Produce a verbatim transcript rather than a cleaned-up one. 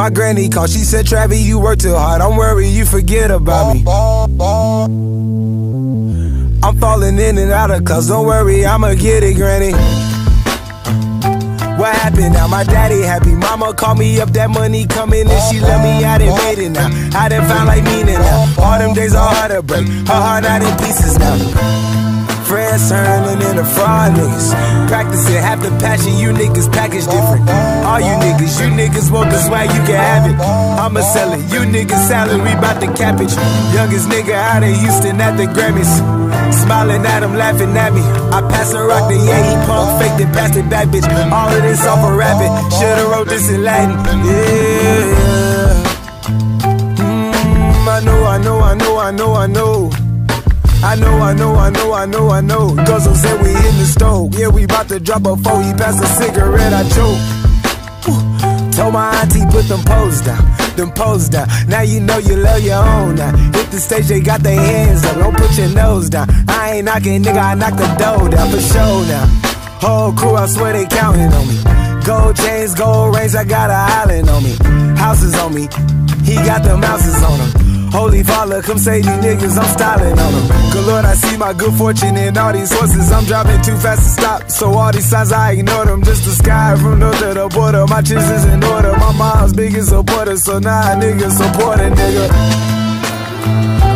my granny called. She said, Travis, you work too hard. Don't worry, you forget about me. I'm falling in and out of clubs. Don't worry, I'ma get it, granny. What happened now? My daddy happy. Mama called me up, that money coming and she love me. I done made it now. I done found like meaning now. All them days are hard to break. Her heart out in pieces now. Friends turning into fraud niggas. Practicing half the passion, you niggas package different. All you niggas, you niggas want the swag, you can have it. I'ma sell it, you niggas salary bout the cabbage. Youngest nigga out of Houston at the Grammys. Smiling at him, laughing at me. I pass a rock to yeah, he punk faked it, passed it back, bitch. All of this off a rabbit. Shoulda wrote this in Latin. Yeah. Mm, I know, I know, I know, I know, I know. I know, I know, I know, I know, I know. Guzzle said we in the stove. Yeah, we bout to drop a four. He passed a cigarette, I choke. Ooh. Told my auntie put them poles down, them poles down. Now you know you love your own now. Hit the stage, they got their hands up. Don't put your nose down. I ain't knocking, nigga, I knock the door down for sure now. Whole crew, I swear they counting on me. Gold chains, gold rings, I got an island on me. Houses on me, he got them houses on him. Holy Father, come save these niggas, I'm styling on them. Good Lord, I see my good fortune in all these horses. I'm driving too fast to stop, so all these signs I ignore them. Just the sky from north to the border, my chips is in order. My mom's biggest supporter, so now nah, niggas support a nigga.